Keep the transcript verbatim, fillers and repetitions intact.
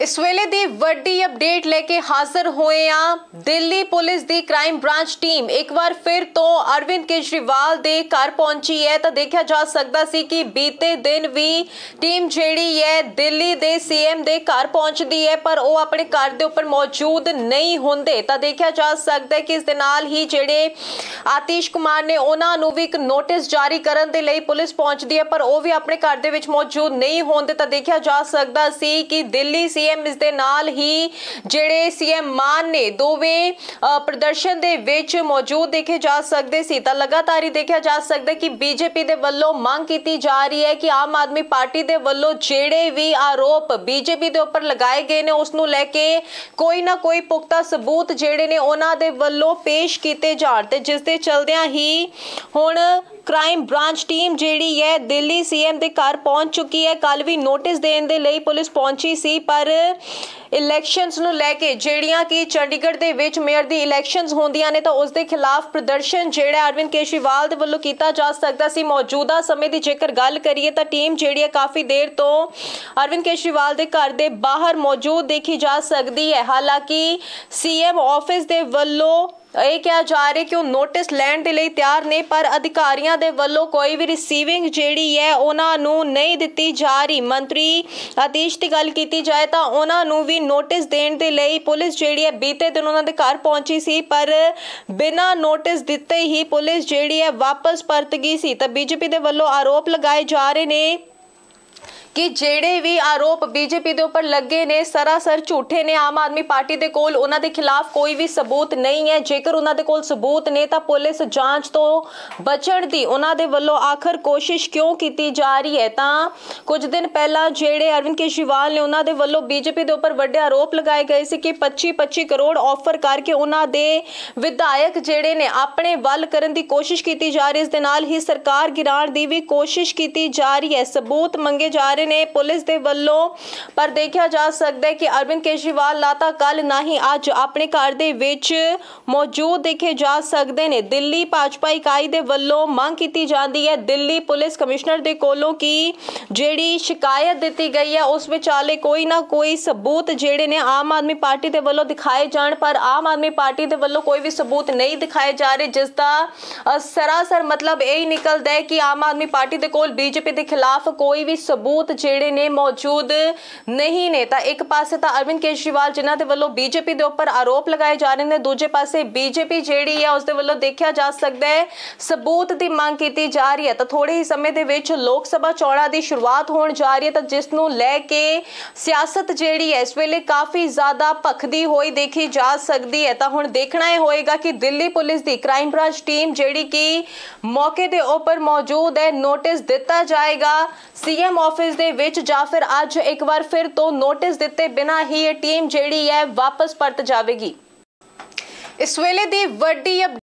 इस वेले दी वड्डी अपडेट लेके हाजिर होए आ दिल्ली पुलिस दी क्राइम ब्रांच टीम एक बार फिर तो अरविंद केजरीवाल दे घर पहुंची है। तो देखा जा सकता सी कि बीते दिन भी टीम जेड़ी है दिल्ली दे सीएम दे घर पहुंचदी है, पर वो अपने घर दे ऊपर मौजूद नहीं होंदे। तो देखा जा सकता है कि इस दे नाल ही जेड़े आतिश कुमार ने उन्हां नूं भी एक नोटिस जारी करन दे लई पुलिस पहुंचदी है, पर वो भी अपने घर दे विच मौजूद नहीं होंदे। तो देखा जा सकता सी कि दिल्ली सीएम इस दे नाल ही जेड़े सीएम मान ने दोवें प्रदर्शन दे विच मौजूद देखे जा सकते सी। तां लगातार ही देखा जा सकता कि बीजेपी दे वल्लों मांग की जा रही है कि आम आदमी पार्टी दे वल्लों जेड़े भी आरोप बीजेपी दे उपर लगाए गए ने उस नूं लेके कोई ना कोई पुख्ता सबूत जेड़े ने उन्हां दे वल्लों पेश कीते जाण, ते जिस दे चलदियां ही हुण क्राइम ब्रांच टीम जेड़ी है दिल्ली सीएम दे घर पहुंच चुकी है। कल भी नोटिस देने दे लई पुलिस पहुंची सी, पर इलैक्शनस नूं लैके जेड़ियां कि चंडीगढ़ दे विच मेयर दी इलैक्शनस होंदियां ने, तो उस दे खिलाफ प्रदर्शन जेड़ा अरविंद केजरीवाल दे वल्लों कीता जा सकदा सी। मौजूदा समय दी जेकर गल करिए तां टीम जेड़ी है काफी देर तो अरविंद केजरीवाल दे घर दे बाहर मौजूद देखी जा सकदी है। हालांकि सीएम ऑफिस दे वल्लों ਇਹ ਕਿਹਾ ਜਾ ਰਿਹਾ ਕਿ ਉਹ ਨੋਟਿਸ ਲੈਣ ਦੇ ਲਈ ਤਿਆਰ ਨੇ, ਪਰ ਅਧਿਕਾਰੀਆਂ ਦੇ ਵੱਲੋਂ ਕੋਈ ਵੀ ਰਿਸੀਵਿੰਗ ਜਿਹੜੀ ਹੈ ਉਹਨਾਂ ਨੂੰ ਨਹੀਂ ਦਿੱਤੀ ਜਾ ਰਹੀ। ਮੰਤਰੀ ਆਤੀਸ਼ ਦੀ ਗੱਲ ਕੀਤੀ ਜਾਏ ਤਾਂ ਉਹਨਾਂ ਨੂੰ ਵੀ ਨੋਟਿਸ ਦੇਣ ਦੇ ਲਈ ਪੁਲਿਸ ਜਿਹੜੀ ਹੈ ਬੀਤੇ ਦਿਨ ਉਹਨਾਂ ਦੇ ਘਰ ਪਹੁੰਚੀ ਸੀ, ਪਰ ਬਿਨਾਂ ਨੋਟਿਸ ਦਿੱਤੇ ਹੀ ਪੁਲਿਸ ਜਿਹੜੀ ਹੈ ਵਾਪਸ ਪਰਤ ਗਈ ਸੀ। ਤਾਂ ਬੀਜੇਪੀ ਦੇ ਵੱਲੋਂ ਆਰੋਪ ਲਗਾਏ ਜਾ ਰਹੇ ਨੇ कि जेड़े भी आरोप बीजेपी के उपर लगे ने सरासर झूठे ने। आम आदमी पार्टी के कोल उन्हां दे खिलाफ कोई भी सबूत नहीं है। जेकर उन्हां दे कोल सबूत ने तां पुलिस जांच तो बचण दी उन्हां दे वल्लों आखिर कोशिश क्यों की जा रही है। तां कुछ दिन पहला जेड़े अरविंद केजरीवाल ने उन्हां दे वल्लों बीजेपी के उपर वड्डे आरोप लगाए गए सी कि पच्ची पच्ची करोड़ ऑफर करके उन्हां दे विधायक जेड़े ने अपने वल करन दी कोशिश की जा रही है। इस दे नाल ही सरकार गिराण दी भी कोशिश की जा रही है। सबूत मंगे जा रहे ने पुलिस दे वल्लों, पर देखा जा सकता है कि अरविंद केजरीवाल ना तां कल ना ही अज अपने घर दे विच मौजूद देखे जा सकते ने। दिल्ली भाजपा इकाई दे वल्लों मांग की जाती है दिल्ली पुलिस कमिश्नर दे कोलों की जेड़ी शिकायत दी गई है उस विचाले कोई ना कोई सबूत जेड़े ने आम आदमी पार्टी दे वल्लों दिखाए जाण, पर आम आदमी पार्टी दे वल्लों कोई भी सबूत नहीं दिखाए जा रहे, जिसका सरासर मतलब यही निकलता है कि आम आदमी पार्टी दे कोल बीजेपी के खिलाफ कोई भी सबूत जेड़े ने मौजूद नहीं ने। तां एक पासे तां अरविंद केजरीवाल जिन्हां दे वल्लों बीजेपी दे उपर आरोप लगाए जा रहे हैं, दूजे पासे बीजेपी जेड़ी है उस दे वल्लों देखा जा सकता है सबूत की मांग की जा रही है। तो थोड़े ही समय दे विच लोक सभा चोणां दी शुरुआत होण जा रही है, तो जिस नूं लैके सियासत जेड़ी है इस वेले काफी ज्यादा भखदी होई देखी जा सकती है। तो हुण देखना यह होएगा कि दिल्ली पुलिस दी क्राइम ब्रांच टीम जेड़ी कि मौके दे उपर मौजूद है नोटिस दिता जाएगा सीएम ऑफिस दे विच जां फिर अज एक बार फिर तो नोटिस दिते बिना ही ये टीम जेड़ी है वापस परत जाएगी। इस वेले दी वड्डी